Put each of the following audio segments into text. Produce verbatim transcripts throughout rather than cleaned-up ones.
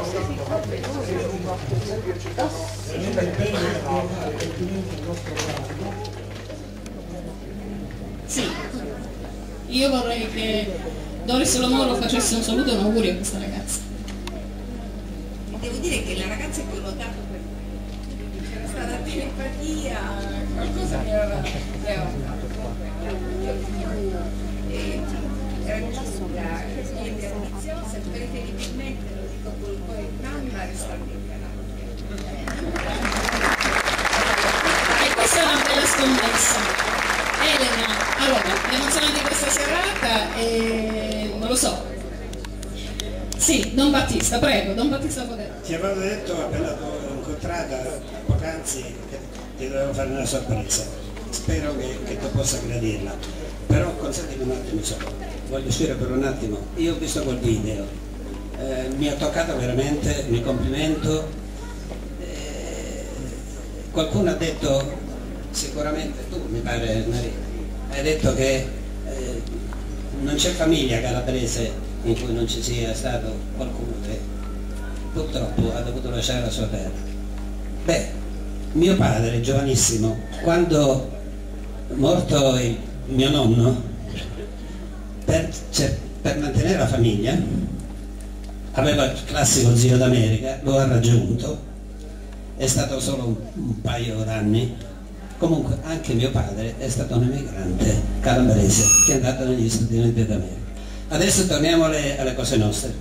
Sì, io vorrei che Doris Lomoro facesse un saluto e un augurio a questa ragazza. Devo dire che la ragazza che ho notato per c'era stata telepatia, qualcosa mi aveva era giusto niente ambiziosa, preferibilmente, lo dico con poi mamma restando in Calabria. E questa è una bella scommessa. Elena, allora, l'emozione di questa serata è... non lo so. Sì, Don Battista, prego, Don Battista Fodera. Ti avevo detto, appena l'ho incontrata poc'anzi, che ti dovevo fare una sorpresa. Spero che, che tu possa gradirla. Però consentimi un attimo solo, voglio uscire per un attimo. Io ho visto quel video, eh, mi ha toccato veramente, mi complimento. Eh, qualcuno ha detto, sicuramente tu mi pare Maria, hai detto che eh, non c'è famiglia calabrese in cui non ci sia stato qualcuno che purtroppo ha dovuto lasciare la sua terra. Beh, mio padre, giovanissimo, quando è morto il mio nonno, per, cioè, per mantenere la famiglia, aveva il classico zio d'America, lo ha raggiunto, è stato solo un, un paio d'anni. Comunque anche mio padre è stato un emigrante calabrese che è andato negli Stati Uniti d'America. Adesso torniamo alle, alle cose nostre.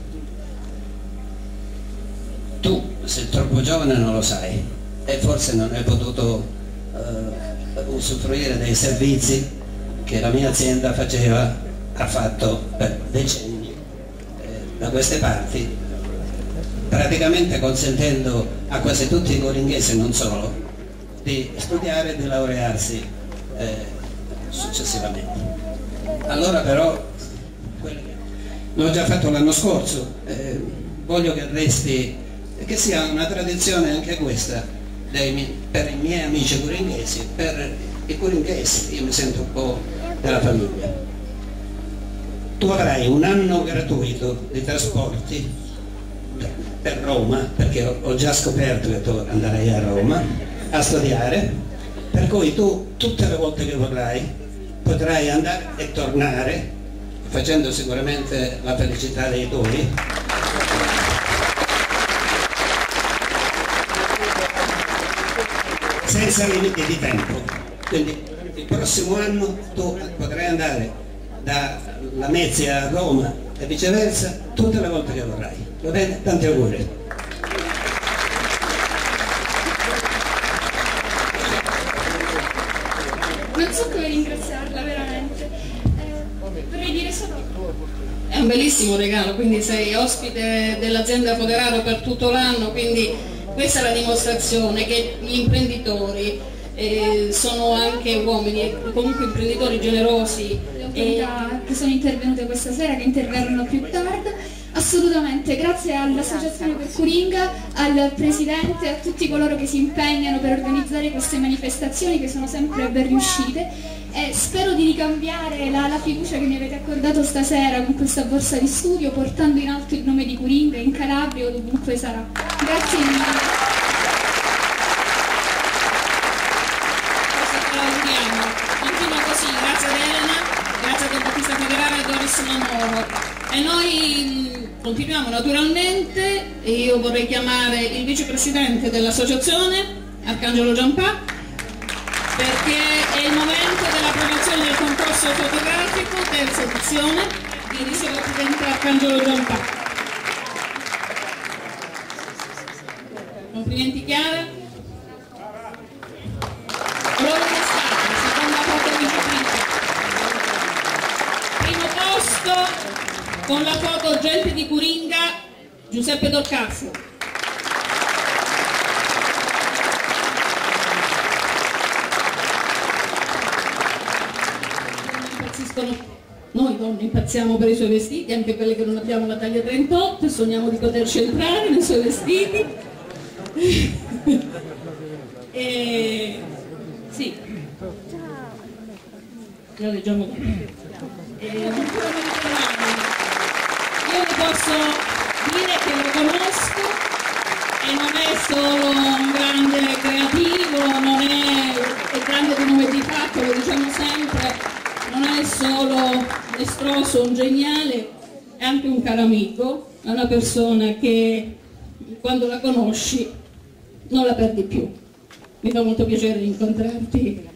Tu sei troppo giovane, non lo sai, e forse non hai potuto uh, usufruire dei servizi che la mia azienda faceva, ha fatto per decenni eh, da queste parti, praticamente consentendo a quasi tutti i coringhesi, non solo, di studiare e di laurearsi eh, successivamente. Allora però, l'ho già fatto l'anno scorso, eh, voglio che resti, che sia una tradizione anche questa dei, per i miei amici coringhesi, per i coringhesi, io mi sento un po' della famiglia. Tu avrai un anno gratuito di trasporti per Roma, perché ho, ho già scoperto che tu andrai a Roma a studiare, per cui tu tutte le volte che vorrai potrai andare e tornare, facendo sicuramente la felicità dei tuoi, senza limiti di tempo. Quindi il prossimo anno tu potrai andare da Lamezia a Roma e viceversa tutte le volte che vorrai. Va bene? Tanti auguri. Non so come ringraziarla veramente, eh, vorrei dire solo... È un bellissimo regalo, quindi sei ospite dell'azienda Foderaro per tutto l'anno, quindi questa è la dimostrazione che gli imprenditori eh, sono anche uomini e comunque imprenditori generosi. Le autorità che sono intervenute questa sera, che interverranno più tardi. Assolutamente, grazie all'Associazione per Coringa, al Presidente, a tutti coloro che si impegnano per organizzare queste manifestazioni che sono sempre ben riuscite, e spero di ricambiare la, la fiducia che mi avete accordato stasera con questa borsa di studio, portando in alto il nome di Coringa in Calabria o dovunque sarà. Grazie mille. Continua così, grazie ad Elena, grazie a Don Battista Federale e Doris Lomoro. E noi mh, continuiamo naturalmente, e io vorrei chiamare il vicepresidente dell'associazione, Arcangelo Giampà, perché è il momento dell'approvazione del concorso fotografico, terza edizione, di vicepresidente Arcangelo Giampà. Complimenti Chiara. Allora, seconda foto vicepresidente. Primo posto con la foto Gente di Coringa, Giuseppe Dolcasio. Noi donne impazziamo per i suoi vestiti, anche quelle che non abbiamo la taglia trentotto, e sogniamo di poterci entrare nei suoi vestiti. E... sì, lo leggiamo qui. E... io ne posso dire che lo conosco e non è solo un grande creativo, non è, è grande di nome e di fatto, lo diciamo sempre, non è solo un estroso, un geniale, è anche un caro amico, è una persona che quando la conosci non la perdi più. Mi fa molto piacere incontrarti